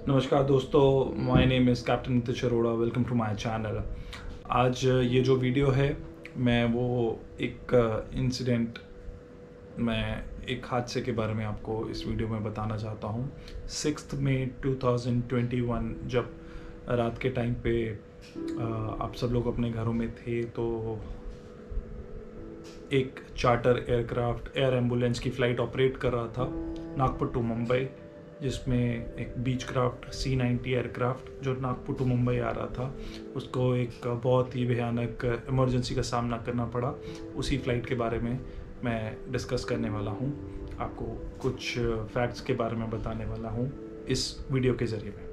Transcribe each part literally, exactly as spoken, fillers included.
नमस्कार दोस्तों, my name is captain Nitish Arora. Welcome to my channel. आज ये जो वीडियो है मैं वो एक इंसिडेंट मैं एक हादसे के बारे में आपको इस वीडियो में बताना चाहता हूँ। Sixth May two thousand twenty one जब रात के टाइम पे आप सब लोग अपने घरों में थे तो एक चार्टर एयरक्राफ्ट एयर एम्बुलेंस की फ़्लाइट ऑपरेट कर रहा था नागपुर टू मुंबई, जिसमें एक Beechcraft C ninety aircraft जो नागपुर टू मुंबई आ रहा था उसको एक बहुत ही भयानक इमरजेंसी का सामना करना पड़ा। उसी फ़्लाइट के बारे में मैं डिस्कस करने वाला हूँ, आपको कुछ फैक्ट्स के बारे में बताने वाला हूँ इस वीडियो के ज़रिए में।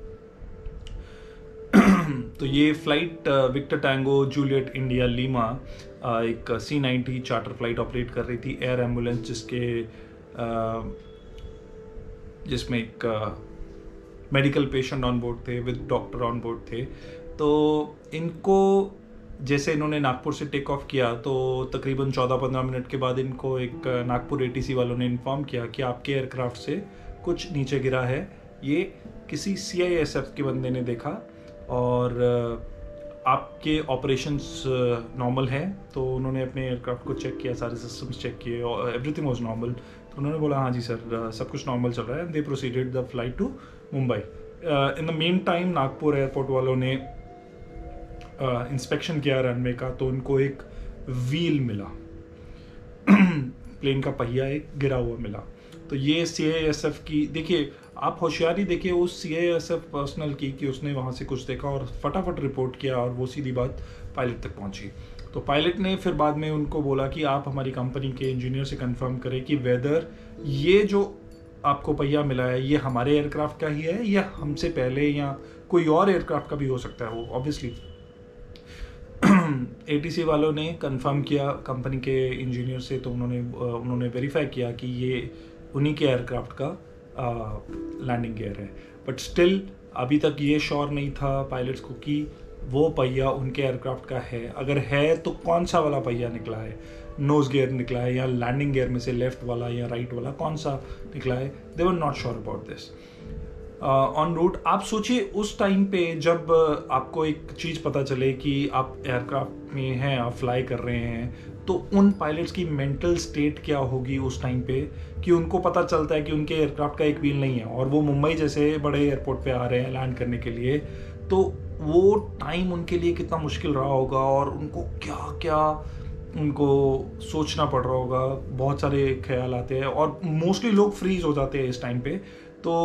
तो ये flight Victor Tango Juliet India Lima एक C ninety charter flight operate कर रही थी, एयर एम्बुलेंस जिसके जिसमें एक मेडिकल पेशेंट ऑन बोर्ड थे विद डॉक्टर ऑन बोर्ड थे। तो इनको जैसे इन्होंने नागपुर से टेक ऑफ किया तो तकरीबन चौदह पंद्रह मिनट के बाद इनको एक नागपुर एटीसी वालों ने इन्फॉर्म किया कि आपके एयरक्राफ्ट से कुछ नीचे गिरा है। ये किसी सी आई एस एफ के बंदे ने देखा और आपके ऑपरेशंस नॉर्मल हैं। तो उन्होंने अपने एयरक्राफ्ट को चेक किया, सारे सिस्टम्स चेक किए और एवरीथिंग वाज नॉर्मल। तो उन्होंने बोला हाँ जी सर, सब कुछ नॉर्मल चल रहा है। They proceeded the flight to Mumbai. In the mean time Nagpur airport वालों ने इंस्पेक्शन uh, किया रनवे का, तो उनको एक व्हील मिला प्लेन का पहिया एक गिरा हुआ मिला। तो ये सी आई एस एफ की, देखिए आप होशियारी देखिए उस C I S F personnel की कि उसने वहाँ से कुछ देखा और फटाफट रिपोर्ट किया और वो सीधी बात पायलट तक पहुँची। तो पायलट ने फिर बाद में उनको बोला कि आप हमारी कंपनी के इंजीनियर से कंफर्म करें कि वेदर ये जो आपको पहिया मिला है ये हमारे एयरक्राफ्ट का ही है या हमसे पहले या कोई और एयरक्राफ्ट का भी हो सकता है। वो ऑब्वियसली एटीसी वालों ने कंफर्म किया कंपनी के इंजीनियर से, तो उन्होंने उन्होंने वेरीफाई किया कि ये उन्हीं के एयरक्राफ्ट का लैंडिंग गियर है। बट स्टिल अभी तक ये श्योर नहीं था पायलट्स को कि वो पहिया उनके एयरक्राफ्ट का है। अगर है तो कौन सा वाला पहिया निकला है, नोज गियर निकला है या लैंडिंग गियर में से लेफ्ट वाला या राइट वाला कौन सा निकला है। They were not sure about this on route. आप सोचिए उस टाइम पे जब uh, आपको एक चीज़ पता चले कि आप एयरक्राफ्ट में हैं, आप फ्लाई कर रहे हैं, तो उन पायलट्स की मेंटल स्टेट क्या होगी उस टाइम पे कि उनको पता चलता है कि उनके एयरक्राफ्ट का एक व्हील नहीं है और वो मुंबई जैसे बड़े एयरपोर्ट पे आ रहे हैं लैंड करने के लिए। तो वो टाइम उनके लिए कितना मुश्किल रहा होगा और उनको क्या क्या उनको सोचना पड़ रहा होगा। बहुत सारे ख्याल आते हैं और मोस्टली लोग फ्रीज हो जाते हैं इस टाइम पे। तो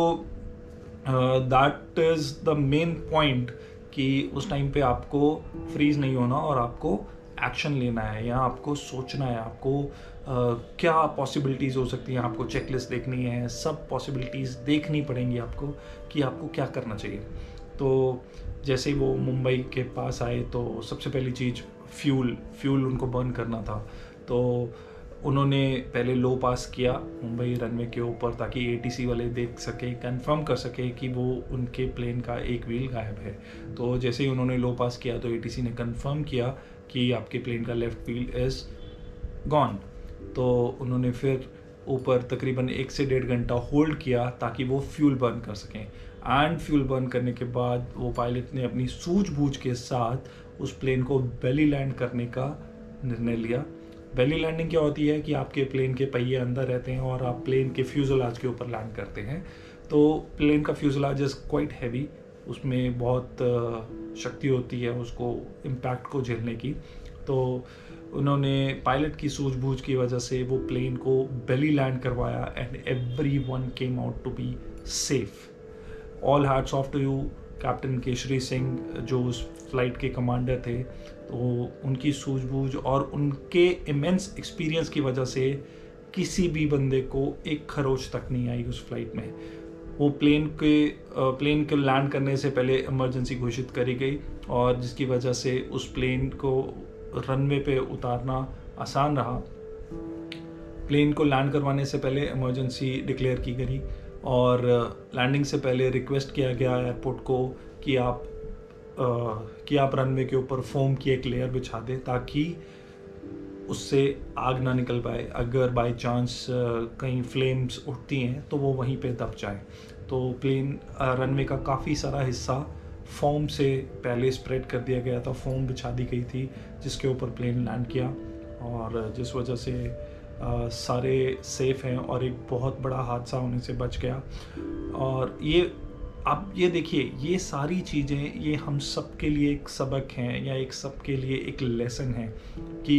that is the main point कि उस टाइम पे आपको फ्रीज नहीं होना और आपको एक्शन लेना है या आपको सोचना है, आपको uh, क्या पॉसिबिलिटीज़ हो सकती हैं, आपको चेकलिस्ट देखनी है, सब पॉसिबिलिटीज़ देखनी पड़ेंगी आपको कि आपको क्या करना चाहिए। तो जैसे ही वो मुंबई के पास आए तो सबसे पहली चीज़ फ्यूल फ्यूल उनको बर्न करना था। तो उन्होंने पहले लो पास किया मुंबई रनवे के ऊपर ताकि एटीसी वाले देख सके, कंफर्म कर सके कि वो उनके प्लेन का एक व्हील गायब है। तो जैसे ही उन्होंने लो पास किया तो एटीसी ने कंफर्म किया कि आपके प्लेन का लेफ्ट व्हील इज़ गॉन। तो उन्होंने फिर ऊपर तकरीबन एक से डेढ़ घंटा होल्ड किया ताकि वो फ्यूल बर्न कर सकें। एंड फ्यूल बर्न करने के बाद वो पायलट ने अपनी सूझबूझ के साथ उस प्लेन को बेली लैंड करने का निर्णय लिया। बेली लैंडिंग क्या होती है कि आपके प्लेन के पहिए अंदर रहते हैं और आप प्लेन के फ्यूजलाज के ऊपर लैंड करते हैं। तो प्लेन का फ्यूजलाज इज़ क्वाइट हैवी, उसमें बहुत शक्ति होती है उसको इम्पैक्ट को झेलने की। तो उन्होंने पायलट की सूझबूझ की वजह से वो प्लेन को बेली लैंड करवाया and every one came out to be safe. All hats off to you captain Keshari Singh जो उस फ्लाइट के कमांडर थे। तो उनकी सूझबूझ और उनके इमेंस एक्सपीरियंस की वजह से किसी भी बंदे को एक खरोच तक नहीं आई उस फ्लाइट में। वो प्लेन के प्लेन के लैंड करने से पहले इमरजेंसी घोषित करी गई और जिसकी वजह से उस प्लेन को रनवे पे उतारना आसान रहा। प्लेन को लैंड करवाने से पहले इमरजेंसी डिक्लेयर की गई और लैंडिंग से पहले रिक्वेस्ट किया गया एयरपोर्ट को कि आप आ, कि आप रनवे के ऊपर फोम की एक लेयर बिछा दें ताकि उससे आग ना निकल पाए। अगर बाय चांस कहीं फ्लेम्स उठती हैं तो वो वहीं पे दब जाए। तो प्लेन रनवे का काफ़ी सारा हिस्सा फोम से पहले स्प्रेड कर दिया गया था, फोम बिछा दी गई थी जिसके ऊपर प्लेन लैंड किया, और जिस वजह से आ, सारे सेफ़ हैं और एक बहुत बड़ा हादसा होने से बच गया। और ये आप ये देखिए, ये सारी चीज़ें ये हम सब के लिए एक सबक हैं या एक सब के लिए एक लेसन है कि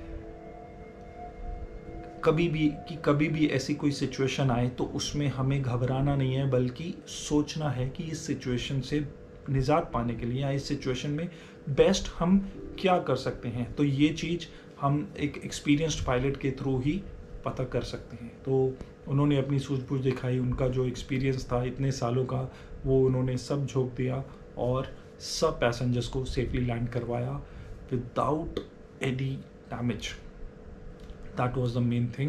कभी भी कि कभी भी ऐसी कोई सिचुएशन आए तो उसमें हमें घबराना नहीं है, बल्कि सोचना है कि इस सिचुएशन से निजात पाने के लिए या इस सिचुएशन में बेस्ट हम क्या कर सकते हैं। तो ये चीज़ हम एक एक्सपीरियंस्ड पायलट के थ्रू ही पता कर सकते हैं। तो उन्होंने अपनी सूझबूझ दिखाई, उनका जो एक्सपीरियंस था इतने सालों का वो उन्होंने सब झोंक दिया और सब पैसेंजर्स को सेफली लैंड करवाया without any damage. That was the main thing.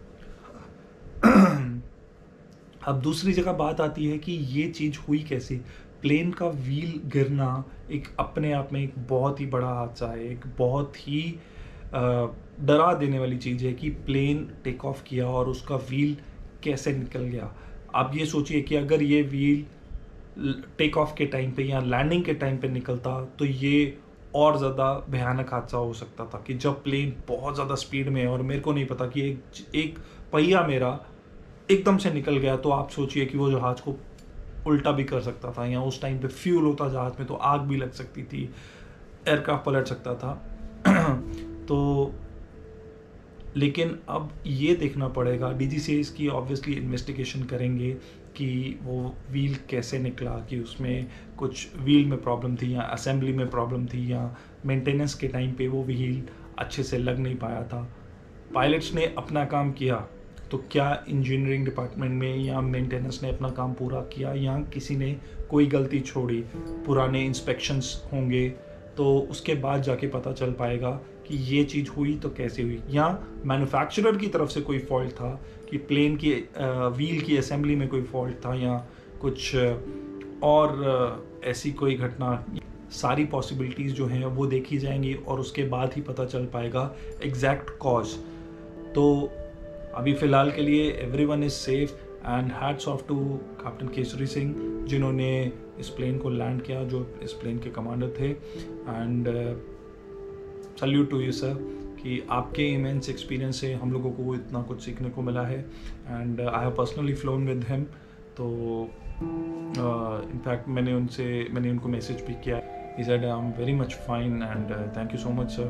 अब दूसरी जगह बात आती है कि ये चीज़ हुई कैसे। प्लेन का व्हील गिरना एक अपने आप में एक बहुत ही बड़ा हादसा है, एक बहुत ही डरा देने वाली चीज़ है कि प्लेन टेक ऑफ किया और उसका व्हील कैसे निकल गया। आप ये सोचिए कि अगर ये व्हील टेक ऑफ के टाइम पे या लैंडिंग के टाइम पे निकलता तो ये और ज़्यादा भयानक हादसा हो सकता था कि जब प्लेन बहुत ज़्यादा स्पीड में है और मेरे को नहीं पता कि एक एक पहिया मेरा एकदम से निकल गया, तो आप सोचिए कि वो जहाज़ को उल्टा भी कर सकता था, या उस टाइम पे फ्यूल होता जहाज़ में तो आग भी लग सकती थी, एयरक्राफ्ट पलट सकता था। तो लेकिन अब ये देखना पड़ेगा, डीजीसीए इसकी ऑब्वियसली इन्वेस्टिगेशन करेंगे कि वो व्हील कैसे निकला, कि उसमें कुछ व्हील में प्रॉब्लम थी या असेंबली में प्रॉब्लम थी या मेंटेनेंस के टाइम पे वो व्हील अच्छे से लग नहीं पाया था। पायलट्स ने अपना काम किया, तो क्या इंजीनियरिंग डिपार्टमेंट में या मेंटेनेंस ने अपना काम पूरा किया या किसी ने कोई गलती छोड़ी। पुराने इंस्पेक्शंस होंगे तो उसके बाद जाके पता चल पाएगा कि ये चीज़ हुई तो कैसे हुई, या मैन्युफैक्चरर की तरफ से कोई फॉल्ट था कि प्लेन की व्हील की असेंबली में कोई फॉल्ट था या कुछ और ऐसी कोई घटना। सारी पॉसिबिलिटीज़ जो हैं वो देखी जाएंगी और उसके बाद ही पता चल पाएगा एग्जैक्ट कॉज। तो अभी फ़िलहाल के लिए everyone is safe and hats off to captain Kesari Singh जिन्होंने इस प्लेन को लैंड किया, जो इस प्लेन के कमांडर थे। And salute to you sir कि आपके इमेंस एक्सपीरियंस से हम लोगों को इतना कुछ सीखने को मिला है। And I have personally flown with him, तो इनफैक्ट uh, मैंने उनसे मैंने उनको मैसेज भी किया। He said I am very much fine and thank you so much sir.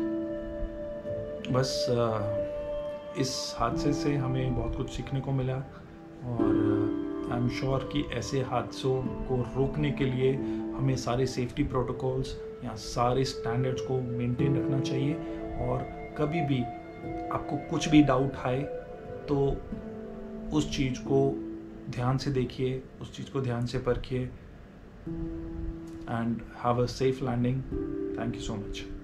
बस uh, इस हादसे से हमें बहुत कुछ सीखने को मिला और आई एम श्योर कि ऐसे हादसों को रोकने के लिए हमें सारे सेफ्टी प्रोटोकॉल्स या सारे स्टैंडर्ड्स को मेंटेन रखना चाहिए। और कभी भी आपको कुछ भी डाउट आए तो उस चीज़ को ध्यान से देखिए, उस चीज़ को ध्यान से परखिए and have a safe landing. Thank you so much.